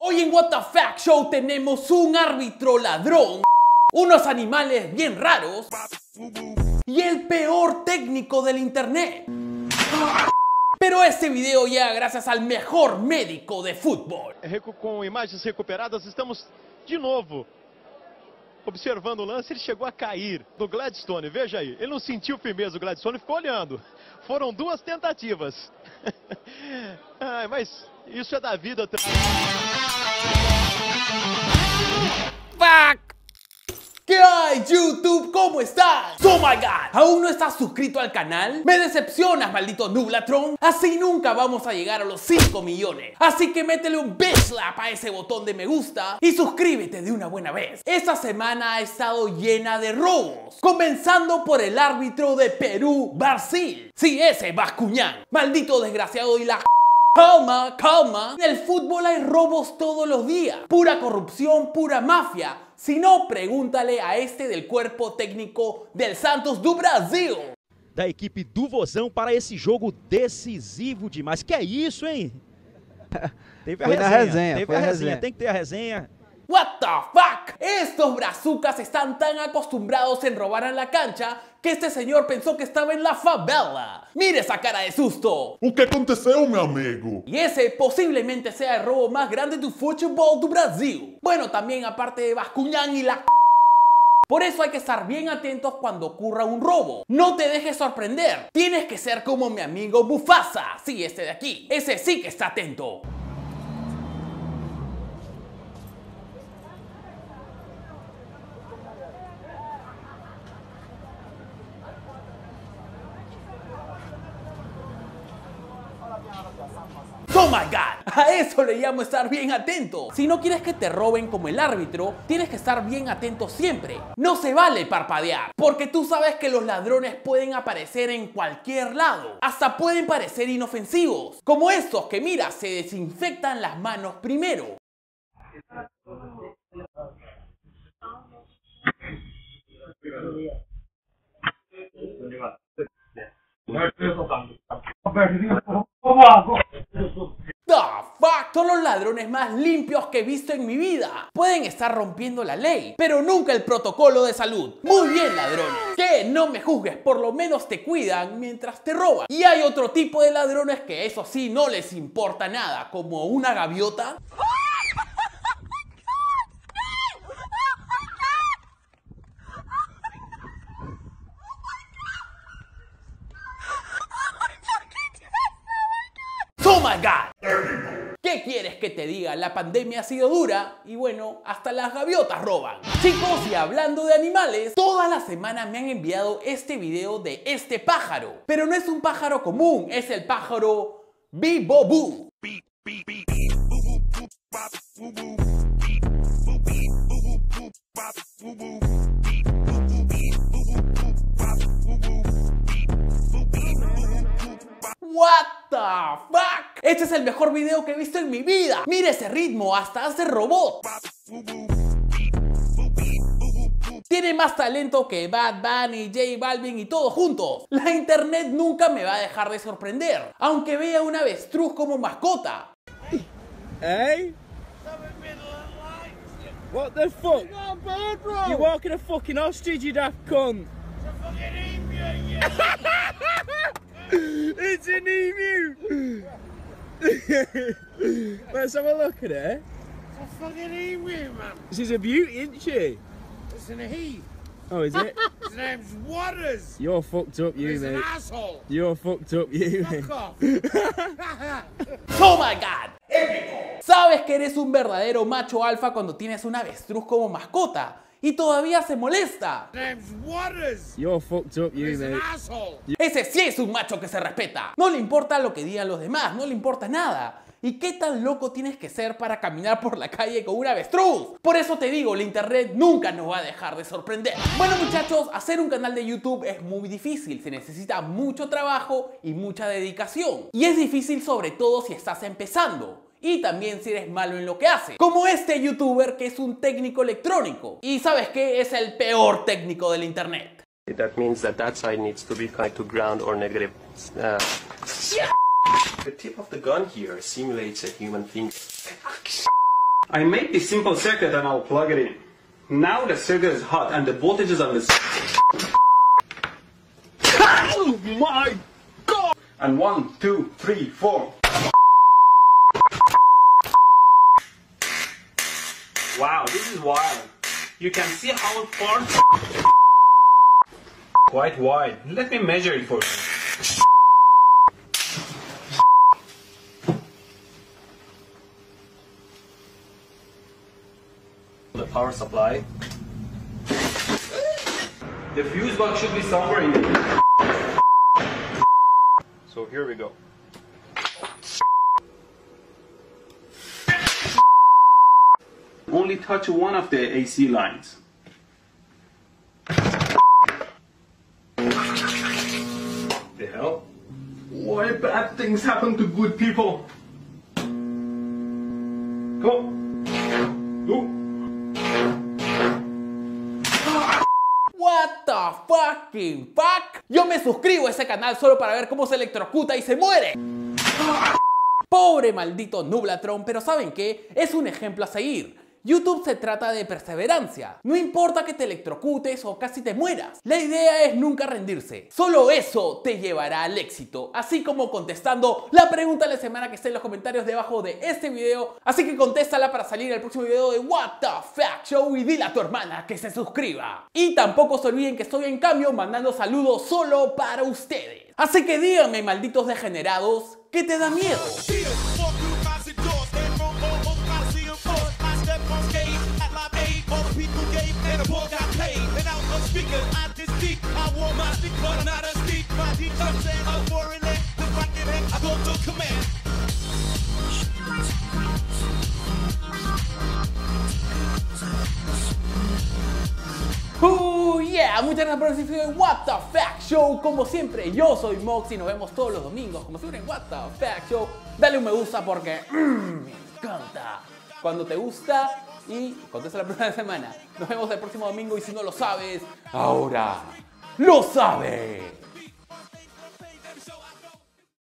Hoy en What the Fact Show tenemos un árbitro ladrón, unos animales bien raros y el peor técnico del internet. Pero este video llega gracias al mejor médico de fútbol. Com imagens recuperadas, estamos de novo observando o lance. Ele chegou a cair do Gladstone, veja aí. Ele não sentiu firmeza, o Gladstone ficou olhando. Foram duas tentativas. Ai, mas isso é da vida. Fuck. ¿Qué hay, YouTube? ¿Cómo estás? Oh my god, ¿aún no estás suscrito al canal? Me decepcionas, maldito Nublatron. Así nunca vamos a llegar a los 5 millones. Así que métele un bitch slap a ese botón de me gusta y suscríbete de una buena vez. Esta semana ha estado llena de robos, comenzando por el árbitro de Perú-Brasil. Sí, ese Bascuñán, maldito desgraciado y la... Calma, calma. En el fútbol hay robos todos los días. Pura corrupción, pura mafia. Si no, pregúntale a este del cuerpo técnico del Santos do Brasil. Da equipe do Vozão para esse jogo decisivo demais. Que é isso, hein? Teve a resenha. Teve a resenha. Tem que ter a resenha. What the fuck? Estos brazucas están tan acostumbrados en robar en la cancha que este señor pensó que estaba en la favela. Mire esa cara de susto. O que aconteceu, meu amigo? Y ese posiblemente sea el robo más grande del fútbol do Brasil. Bueno, también aparte de Bascuñán y la... Por eso hay que estar bien atentos cuando ocurra un robo. No te dejes sorprender. Tienes que ser como mi amigo Mufasa. Sí, este de aquí. Ese sí que está atento. Oh my god, a eso le llamo estar bien atento. Si no quieres que te roben como el árbitro, tienes que estar bien atento siempre. No se vale parpadear, porque tú sabes que los ladrones pueden aparecer en cualquier lado. Hasta pueden parecer inofensivos, como estos que mira, se desinfectan las manos primero. The fuck, son los ladrones más limpios que he visto en mi vida. Pueden estar rompiendo la ley, pero nunca el protocolo de salud. Muy bien, ladrones. Que no me juzgues, por lo menos te cuidan mientras te roban. Y hay otro tipo de ladrones que eso sí no les importa nada, como una gaviota. ¡Oh my god! ¿Qué quieres que te diga? La pandemia ha sido dura y bueno, hasta las gaviotas roban. Chicos, y hablando de animales, toda la semana me han enviado este video de este pájaro. Pero no es un pájaro común, es el pájaro Bibobú. What the fuck? Este es el mejor video que he visto en mi vida. Mira ese ritmo, hasta hace robot. Tiene más talento que Bad Bunny, J Balvin y todos juntos. La internet nunca me va a dejar de sorprender, aunque vea un avestruz como mascota. Hey? What the fuck? You're walking a fucking ostrich, you daft cunt. It's an emu! Let's have a look at it. It's a fucking emu, man. She's a beauty, isn't she? It's an he. Oh, is it? His name's Waters. You're fucked up, you, He's mate. an asshole. You're fucked up, you, mate. Fuck off. ¡Oh my god! ¡Épico! Sabes que eres un verdadero macho alfa cuando tienes un avestruz como mascota y todavía se molesta. His name's Waters. You're fucked up, you, He's an mate. asshole. Ese sí es un macho que se respeta. No le importa lo que digan los demás, no le importa nada. ¿Y qué tan loco tienes que ser para caminar por la calle con un avestruz? Por eso te digo, la internet nunca nos va a dejar de sorprender. Bueno, muchachos, hacer un canal de YouTube es muy difícil. Se necesita mucho trabajo y mucha dedicación. Y es difícil sobre todo si estás empezando. Y también si eres malo en lo que haces. Como este youtuber que es un técnico electrónico. Y ¿sabes qué? Es el peor técnico del internet. That means that side needs to be connected to ground or negative. The tip of the gun here simulates a human finger. I made this simple circuit and I'll plug it in. Now the circuit is hot and the voltage is on the... Oh my God! And 1, 2, 3, 4. Wow, this is wild. You can see how far... Quite wide. Let me measure it for you. The power supply. The fuse box should be somewhere in there. So here we go. Only touch one of the AC lines. The hell? Why bad things happen to good people? Come on. Go. What the fucking fuck? Yo me suscribo a ese canal solo para ver cómo se electrocuta y se muere. Pobre maldito Nublatron, pero ¿saben qué? Es un ejemplo a seguir. YouTube se trata de perseverancia. No importa que te electrocutes o casi te mueras. La idea es nunca rendirse. Solo eso te llevará al éxito. Así como contestando la pregunta de la semana que está en los comentarios debajo de este video. Así que contéstala para salir el próximo video de What the Fuck Show y dile a tu hermana que se suscriba. Y tampoco se olviden que estoy en cambio mandando saludos solo para ustedes. Así que díganme, malditos degenerados, ¿qué te da miedo? Yeah, muchas gracias por este video de What the Fuck Show. Como siempre, yo soy Mox y nos vemos todos los domingos, como siempre en What the Fuck Show. Dale un me gusta porque me encanta cuando te gusta y contesta la próxima semana. Nos vemos el próximo domingo y si no lo sabes, ahora lo sabes.